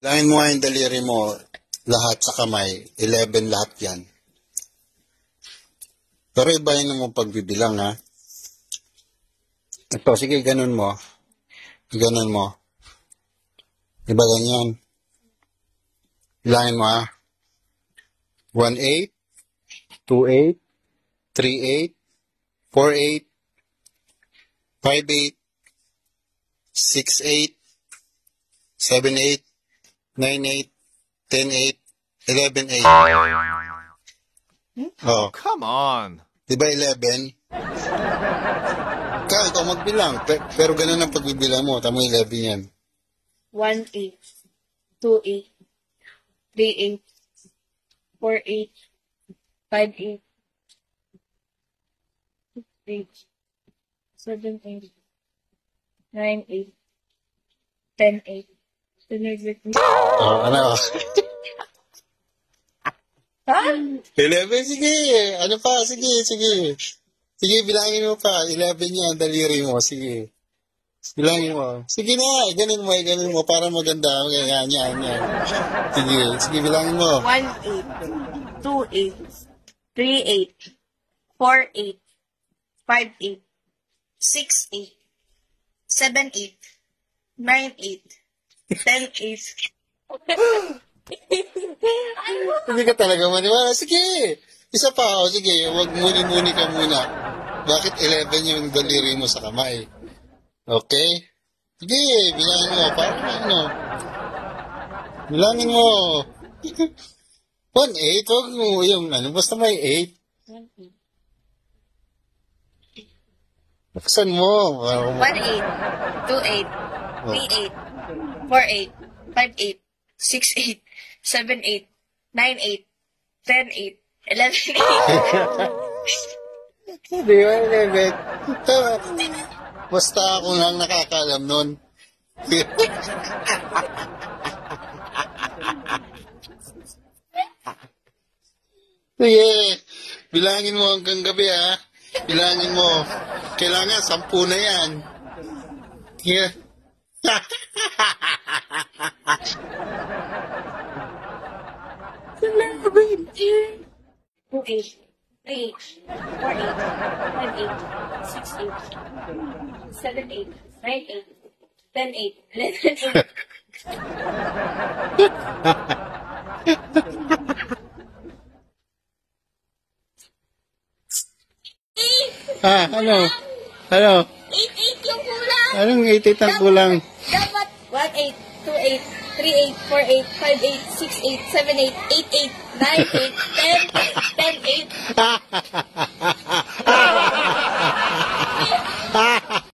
Langin mo nga yung daliri mo, lahat sa kamay, 11 lahat yan. Pero ibahin mo pagbibilang, ha? Ito, sige, ganun mo. Ganun mo. Iba ganyan. Langin mo, ha? 1-8, 2-8, 3-8, 4-8, 5-8, 6-8, 7-8, 9-8, 10-8, 11-8. Oh. Come on. Diba 11? Ikaw magbilang. Pero ganun ang pagbibilang mo. Tama 11 yan. 1-8, 2-8, 3-8, 4-8, 5-8, 6-8, 7-8, 9-8, 10-8. Oh, ano? Ha? 11, sige. Ano pa? Sige. Sige, bilangin mo pa. 11 yan, daliri mo. Sige. Bilangin mo. Sige na, ganun mo para maganda. Yan. Sige, bilangin mo. 1-8, 2-8, 3-8, 4-8, 5-8, 6-8, 7-8, 9-8, 10-8. Hindi ka talaga maniwala. Sige, isa pa ako. Sige, wag muni ka muna. Bakit 11 yung daliri mo sa kamay? Okay? Sige, bilangin mo. Parang ano? Bilangin mo. 1-8, wag mo yung ano, basta may 8. 1-8. Buksan mo. 1-8, 2-8, 3-8, 4-8, 5-8, 6-8, 7-8, 9-8, 10-8, 11-8. Hindi ba, 11? Basta ako lang nakakaalam nun. Sige, bilangin mo hanggang gabi, ha? Bilangin mo. Kailangan 10 na yan. Yeah. 2-8, 3-8, 4-8, 5-8, 6-8, 7-8, 9-8, 10-8, 11-8. Ano? 8-8 yung kulang. Anong 8 ang kulang? Dapat 1-8, 2-8, 3-8, 4-8, 5-8, 6-8, 7-8, 8-8, 9-8, 10-8, 10-8.